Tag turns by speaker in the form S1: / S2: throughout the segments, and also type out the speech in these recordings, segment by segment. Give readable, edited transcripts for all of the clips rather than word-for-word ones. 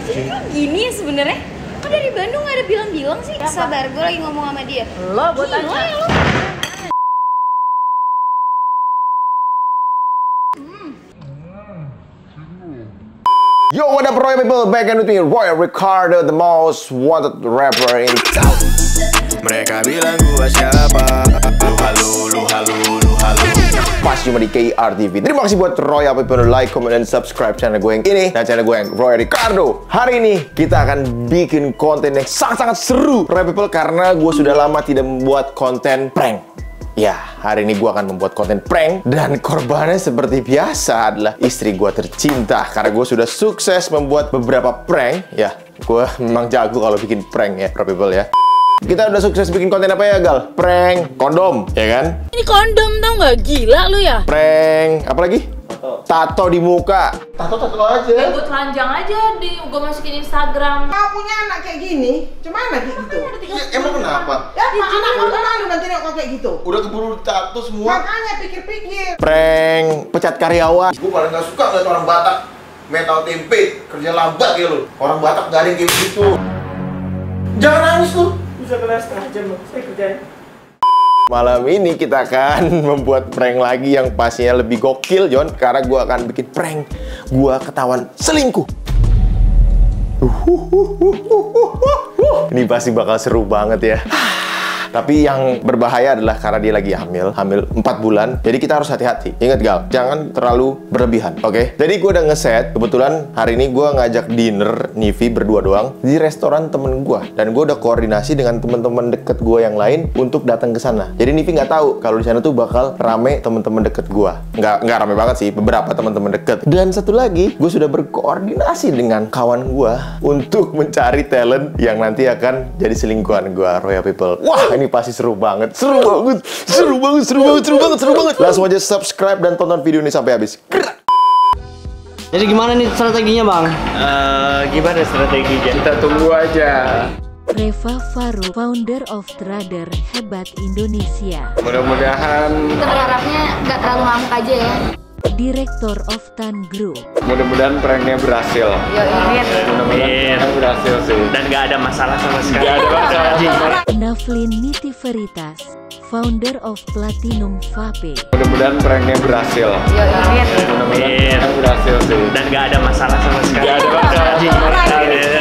S1: Jadi kok gini ya sebenarnya? Kok dari Bandung gak ada bilang-bilang sih? Sabar, gue lagi ngomong sama dia.
S2: Lo buat tanya.
S1: Lo.
S3: Yo, what up Royal people? Back and with me, Royal Ricardo, the most wanted rapper in town.
S4: Mereka bilang gua siapa? Lu halu.
S3: Pas cuma di KR TV. Terima kasih buat Royal people, like, comment, dan subscribe channel gue yang ini dan channel gue yang Royal Ricardo. Hari ini kita akan bikin konten yang sangat-sangat seru Royal people, karena gue sudah lama tidak membuat konten prank. Ya, hari ini gue akan membuat konten prank dan korbannya seperti biasa adalah istri gue tercinta. Karena gue sudah sukses membuat beberapa prank. Ya, gue memang jago kalau bikin prank ya, people ya. Kita udah sukses bikin konten apa ya, Gal? Prank kondom, ya kan?
S2: Ini kondom tau nggak? Gila lu ya?
S3: Prank, apa lagi? Tato di muka. Tato aja.
S2: Gue telanjang aja gue masukin Instagram.
S5: Mau punya anak kayak gini, cuma anak kayak gitu.
S3: Ya, emang kenapa?
S5: Ya, anak mau malu nanti nengok kayak gitu.
S3: Udah keburu tato semua.
S5: Makanya pikir-pikir.
S3: Prank pecat karyawan. Gue paling gak suka ngeliat orang Batak metal tempe kerja lambat ya lo. Orang Batak gak ada yang kayak gitu. Jangan nangis lu.
S5: Bisa kelar setengah jam loh, saya kerjain.
S3: Malam ini kita akan membuat prank lagi yang pastinya lebih gokil, John. Karena gue akan bikin prank gue ketahuan selingkuh. Ini pasti bakal seru banget ya. Tapi yang berbahaya adalah karena dia lagi hamil 4 bulan. Jadi kita harus hati-hati. Ingat Gal, jangan terlalu berlebihan, oke? Jadi gue udah ngeset, kebetulan hari ini gue ngajak dinner Nivi berdua doang di restoran temen gue. Dan gue udah koordinasi dengan temen-temen deket gue yang lain untuk datang ke sana. Jadi Nivi nggak tahu kalau di sana tuh bakal rame temen-temen deket gue. Nggak rame banget sih, beberapa temen-temen deket. Dan satu lagi, gue sudah berkoordinasi dengan kawan gue untuk mencari talent yang nanti akan jadi selingkuhan gue, Royal people. Wah, ini pasti seru banget. Seru banget. Langsung aja subscribe dan tonton video ini sampai habis.
S6: Jadi gimana nih strateginya, Bang?
S7: Gimana strateginya? Kita tunggu aja.
S8: Reva Faru, founder of Trader Hebat Indonesia.
S7: Mudah-mudahan.
S1: Kita berharapnya nggak terlalu ngamuk aja ya.
S8: Director of Tan Group.
S7: Mudah-mudahan pranknya berhasil.
S1: Mudah-mudahan
S7: berhasil sih.
S9: Dan nggak ada masalah sama sekali.
S7: Nggak ada masalah.
S8: Navlin Niti Veritas, founder of Platinum Vape.
S7: Mudah-mudahan pranknya berhasil.
S9: Mudah-mudahan
S7: berhasil sih.
S9: Dan nggak ada masalah sama sekali.
S7: Nggak ada masalah.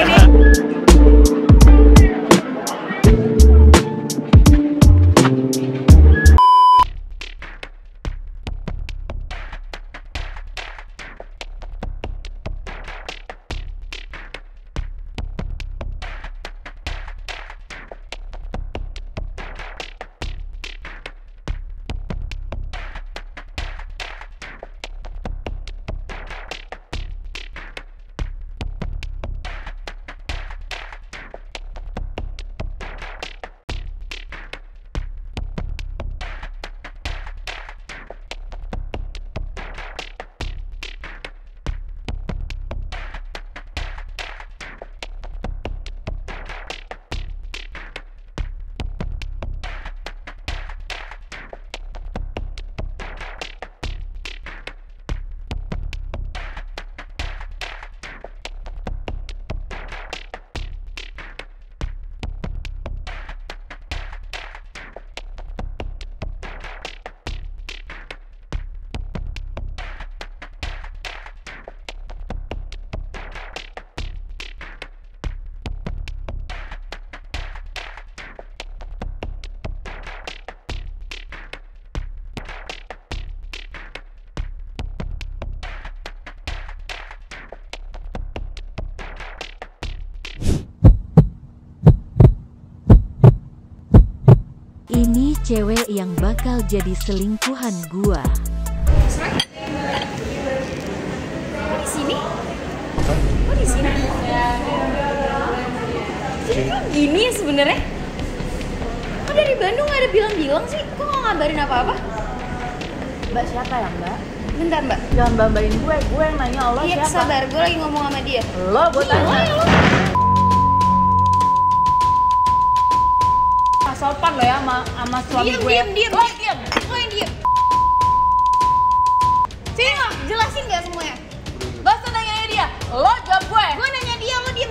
S8: Ini cewek yang bakal jadi selingkuhan gua.
S1: Kok di sini? Kok di sini? Jadi kok gini ya sebenarnya? Kok dari Bandung gak ada bilang-bilang sih? Kok nggak ngabarin apa-apa?
S2: Mbak siapa ya, Mbak?
S1: Bentar Mbak.
S2: Jangan bambain gue yang nanya Allah
S1: Iya,
S2: siapa.
S1: sabar, gue lagi ngomong sama dia.
S2: Lo buat tanya. Sopan lo ya sama suami gue.
S1: Diam. Lo yang diam. Sini lo, jelasin gak semuanya?
S2: Basta nanya dia, lo jawab gue.
S1: Gue nanya dia, lo diam.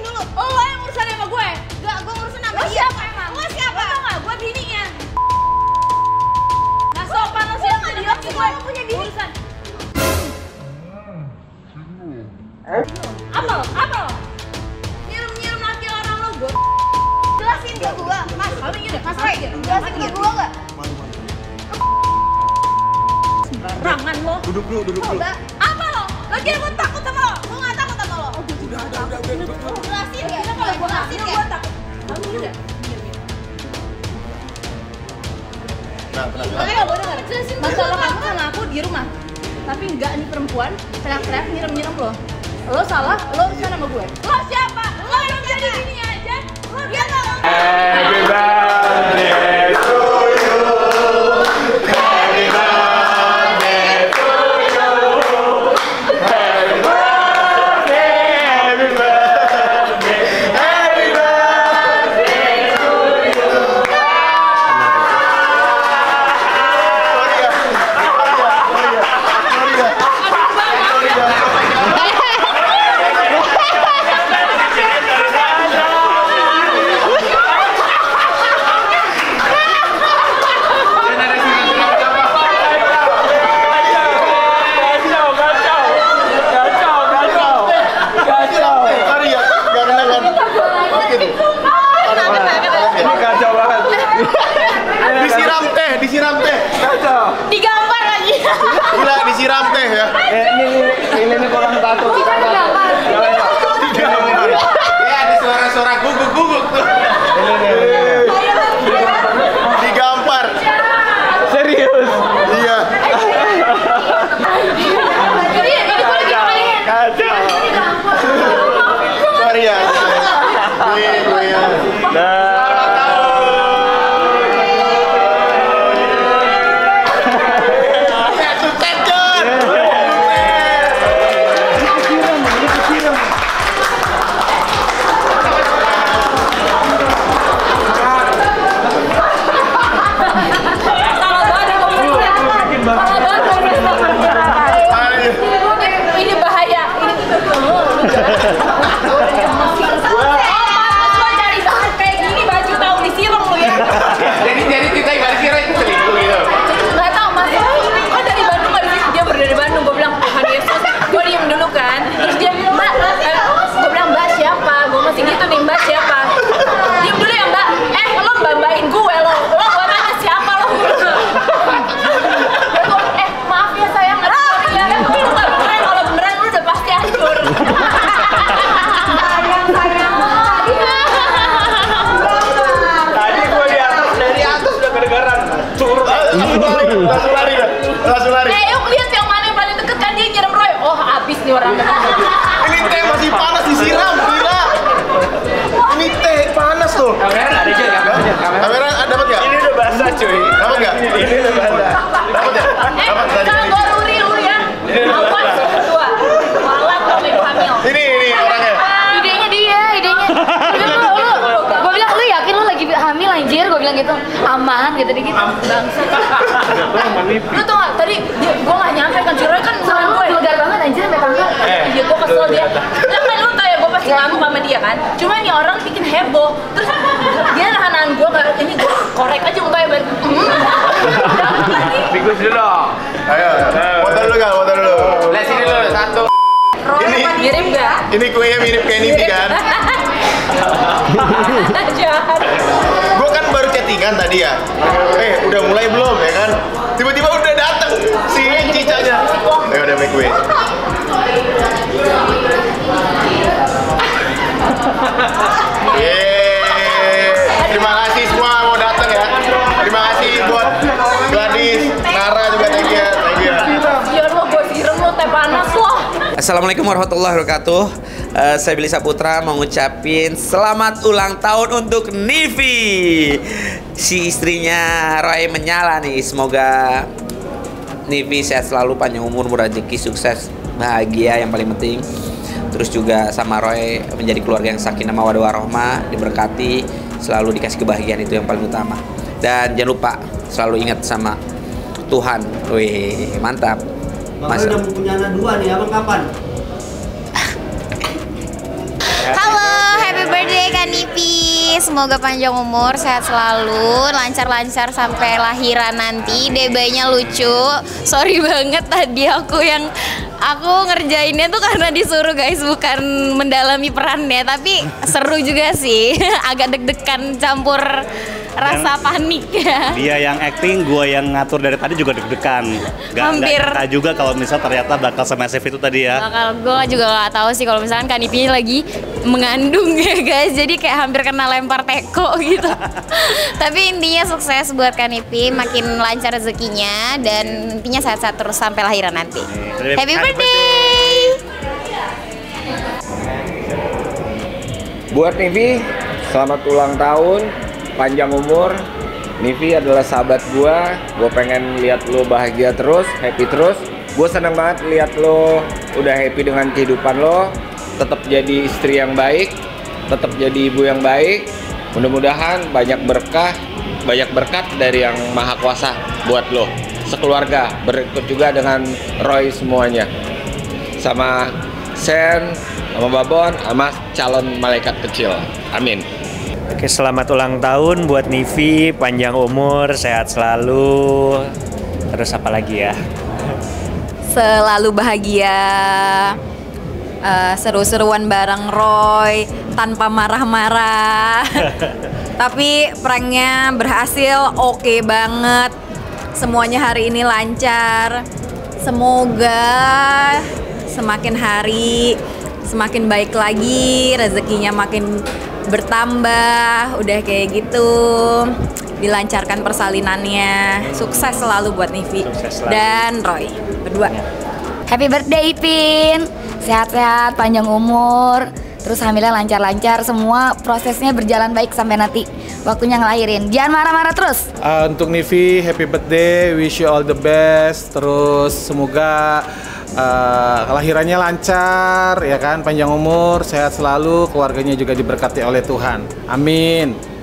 S1: Mas Roy, jelasin ke gua nggak? Sembarangan lo.
S3: Duduk dulu.
S1: Coba. Apa lo? Lagi gua takut sama lo. Gua nggak takut sama lo. Udah. Jelasin ya. Kalau gua jelasin ya. Gua takut. Kamu udah.
S3: Nah,
S1: Makanya gua denger. Jelasin masalah kamu sama aku di rumah. Tapi enggak nih perempuan teriak-teriak nyirem-nyirem lo. Lo salah, lo sana sama gue. Lo siapa? Lo yang jadi gini aja. Lo dia nggak mau.
S7: Happy birthday to you. Happy birthday to you. Happy birthday, happy birthday, happy birthday to you.
S3: Disiram teh.
S1: Digampar lagi.
S3: Gila, disiram teh ya.
S7: Ini kurang tato kita.
S3: Digampar. Ya, ada suara-suara guguk tuh. Digampar.
S7: Serius?
S3: Iya.
S7: Kacau.
S3: Sorry ya. Gue ya.
S1: Ini bahaya. Cari saat kayak gini baju tahu disiram lu ya.
S7: Jadi kita ibarat kira itu selingkuh gitu.
S1: Nggak tahu mas. Kok dari Bandung nggak di dia dari Bandung. Gue bilang Tuhan Yesus. Gue diem dulu kan. Terus dia bilang mbak. Gue bilang mbak siapa? Gue masih gitu nih mbak siapa? Diem dulu ya mbak. Lo mbak-mbakin gue lo. Lo gue tanya siapa lo? Maaf ya sayang. Sorry ya. Lu nggak beneran. Kalau beneran lu udah pasti hancur.
S7: Tadi gue di atas, dari atas udah kedengeran. Curut.
S3: Langsung lari.
S1: Yuk lihat yang mana yang paling deket kan dia nyiram Roy. Oh habis nih orang.
S3: Ini teh masih panas disiram, gila. Ini teh panas tuh.
S7: Kamera ada aja kan?
S3: Kamera dapat nggak?
S7: Ini udah basah cuy.
S3: Dapat nggak?
S7: Ini udah basah.
S3: Dapat ya? Dapat tadi.
S1: Kalau gue luri lu ya. Awas berdua. Malah kamu ibu hamil.
S3: Ini orangnya.
S1: Idenya dia, idenya. Gue bilang lu yakin lu lagi hamil anjir? Gue bilang gitu. Aman gitu dikit. Bangsa. Lu tau gak tadi gue gak nyampe kan si Roy kan sama gue vulgar banget anjir sampai tangga. Iya gue kesel dia. Lah kan lu tau ya gue pasti ngamuk sama dia kan. Cuma ini orang bikin heboh. Terus dia nahan gue kayak ini gue korek aja mukanya banget.
S7: Bikus dulu.
S3: Ayo, foto dulu kan, foto dulu.
S7: Lihat sini dulu, satu.
S3: Ini
S1: mirip gak?
S3: Ini kuenya mirip kayak Nivi kan?
S1: Jahat.
S3: Gue kan baru chattingan tadi ya. Udah mulai belum ya kan? Tiba-tiba udah dateng si cicanya. Udah make kue. Terima kasih semua mau datang ya. Terima kasih buat Gladys, Nara juga thank you.
S1: Biar lo gue siram lo teh panas lo.
S10: Assalamualaikum warahmatullahi wabarakatuh. Saya Billy Saputra mau ngucapin selamat ulang tahun untuk Nivi. Si istrinya Roy menyala nih. Semoga Nivi sehat selalu, panjang umur, murah rezeki, sukses, bahagia yang paling penting. Terus juga sama Roy menjadi keluarga yang sakinah mawaddah warahmah, diberkati, selalu dikasih kebahagiaan, itu yang paling utama. Dan jangan lupa selalu ingat sama Tuhan. Wih, mantap.
S6: Mas udah punya anak 2 nih, abang kapan?
S11: Halo, happy birthday Kak Nivi. Semoga panjang umur, sehat selalu, lancar-lancar sampai lahiran nanti. Debanya lucu. Sorry banget tadi aku ngerjainnya tuh karena disuruh guys, bukan mendalami perannya. Tapi seru juga sih. Agak deg-degan campur rasa panik ya.
S12: Dia yang acting, gue yang ngatur dari tadi juga deg-degan.
S11: Hampir.
S12: Gak juga kalau misal ternyata bakal semasif itu tadi ya.
S11: Bakal, gue juga gak tahu sih kalau misalkan Kanipi lagi mengandung ya guys. Jadi kayak hampir kena lempar teko gitu. Tapi intinya sukses buat Kanipi, makin lancar rezekinya dan intinya sehat-sehat terus sampai lahiran nanti. Happy birthday!
S13: Buat Nivi, selamat ulang tahun, panjang umur. Nivi adalah sahabat gua pengen lihat lo bahagia terus, happy terus. Gue seneng banget lihat lo udah happy dengan kehidupan lo, tetap jadi istri yang baik, tetap jadi ibu yang baik. Mudah-mudahan banyak berkat dari yang Maha Kuasa buat lo, sekeluarga, berikut juga dengan Roy semuanya, sama Sen, sama Babon, sama calon malaikat kecil. Amin.
S9: Oke, selamat ulang tahun buat Nivi, panjang umur, sehat selalu. Terus apa lagi ya?
S14: Selalu bahagia, seru-seruan bareng Roy, tanpa marah-marah. Tapi pranknya berhasil, oke banget. Semuanya hari ini lancar. Semoga semakin hari semakin baik lagi, rezekinya makin bertambah, udah kayak gitu, dilancarkan persalinannya. Sukses selalu buat Nivi dan Roy berdua.
S1: Happy birthday Ipin, sehat-sehat, panjang umur, terus hamilnya lancar-lancar, semua prosesnya berjalan baik sampai nanti waktunya ngelahirin. Jangan marah-marah terus.
S15: Untuk Nivi, happy birthday, wish you all the best. Terus semoga kelahirannya lancar, ya kan, panjang umur, sehat selalu, keluarganya juga diberkati oleh Tuhan. Amin.